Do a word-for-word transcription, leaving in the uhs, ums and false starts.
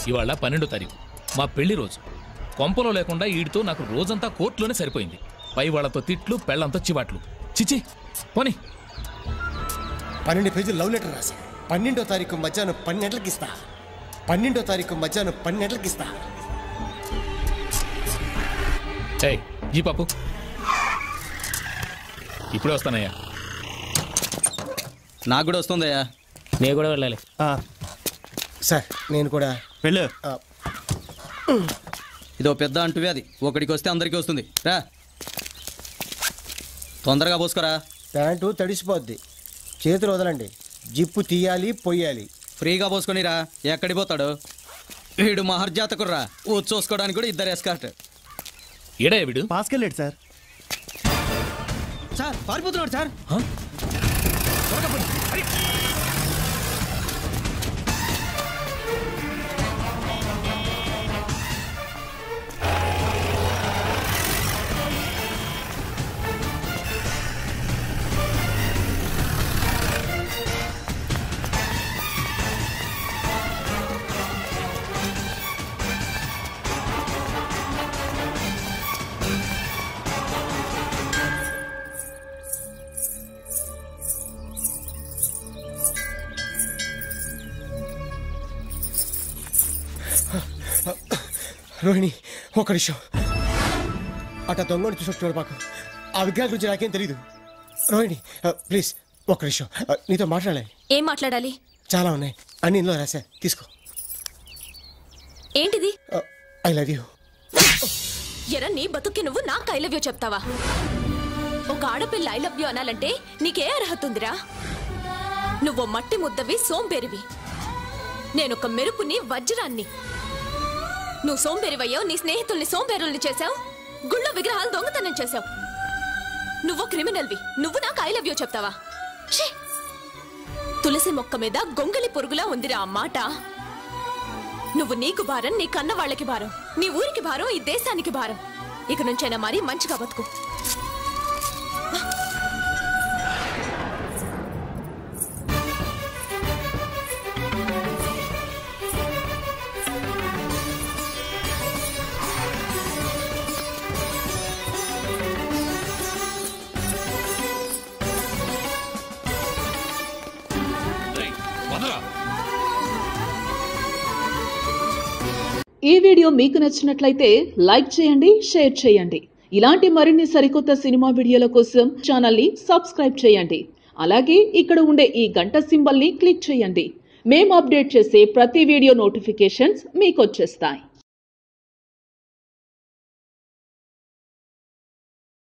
ఇవాళ పన్నెండో తారీఖు మా పెళ్లి రోజు. కొంపలో లేకుండా ఈడితో నాకు రోజంతా కోర్టులోనే సరిపోయింది. పై వాళ్ళతో తిట్లు, పెళ్లంతో చివాట్లు. చిచి పోనీ. పన్నెండు పేజీలు లవ్ లెటర్ రాసి పన్నెండో తారీఖు మధ్యాహ్నం పన్నెండుకి ఇస్తా. పన్నెండో తారీఖు మధ్యాహ్నం పన్నెండుకి ఇస్తా. ఏయ్ జీ పాపు, ఇప్పుడే వస్తానయ్యా. నాకు కూడా వస్తుందయ్యా. నేను కూడా వెళ్ళాలి సార్. నేను కూడా వెళ్ళు. ఇదో పెద్ద అంటువ్యాధి, ఒకడికి వస్తే అందరికీ వస్తుంది. రా తొందరగా పోసుకోరా. ప్యాంటు తడిసిపోద్ది, చేతులు వదలండి. జిప్పు తీయాలి, పొయ్యాలి. ఫ్రీగా పోసుకొని రా. ఎక్కడి పోతాడు వీడు? మహర్జాతకుర్రా. ఊ చూసుకోవడానికి కూడా ఇద్దరు ఎస్కార్ట్. ఏడా వీడు? పాస్కెళ్ళాడు సార్. సార్ పారిపోతున్నాడు సార్. రోహిణి ఒక నిమిషం. అట దొంగని చూసి మాకు ఆ విగ్రహాల గురించి నాకేం తెలీదు. రోహిణి ప్లీజ్ ఒక నిమిషం, నీతో మాట్లాడాలి. ఏం మాట్లాడాలి? చాలా ఉన్నాయి, అన్ని ఇందులో రాశా, తీసుకో. ఏంటిది? I love you. ఎరా నీ బతుక్కి నువ్వు నాకు ఐ లవ్ యూ చెప్తావా? ఒక ఆడపిల్ల ఐ లవ్ యూ అనాలంటే నీకే అర్హత ఉందిరా? నువ్వు మట్టి ముద్దవి, సోంబేరివి. నేనొక మెరుపుని, వజ్రాన్ని. నువ్వు సోంబేరివయ్యావు, నీ స్నేహితుల్ని సోంబేరుల్ని చేశావు, గుళ్ళో విగ్రహాలు దొంగతనం చేశావు. నువ్వు క్రిమినల్వి, నువ్వు నాకు ఐ లవ్ యూ చెప్తావా? తులసి మొక్క మీద గొంగలి పొరుగులా ఉందిరా ఆ మాట. నువ్వు నీకు భారం, నీ కన్న వాళ్ళకి భారం, నీ ఊరికి భారం, ఈ దేశానికి భారం. ఇక నుంచైనా మరి మంచిగా బతుకు. ఈ వీడియో మీకు నచ్చినట్లయితే లైక్ చేయండి, షేర్ చేయండి. ఇలాంటి మరిన్ని సరికొత్త సినిమా వీడియోల కోసం ఛానల్ ని సబ్స్క్రైబ్ చేయండి. అలాగే ఇక్కడ ఉండే ఈ గంట సింబల్ ని క్లిక్ చేయండి. మేము అప్డేట్ చేసే ప్రతి వీడియో నోటిఫికేషన్స్ మీకు వచ్చేస్తాయి.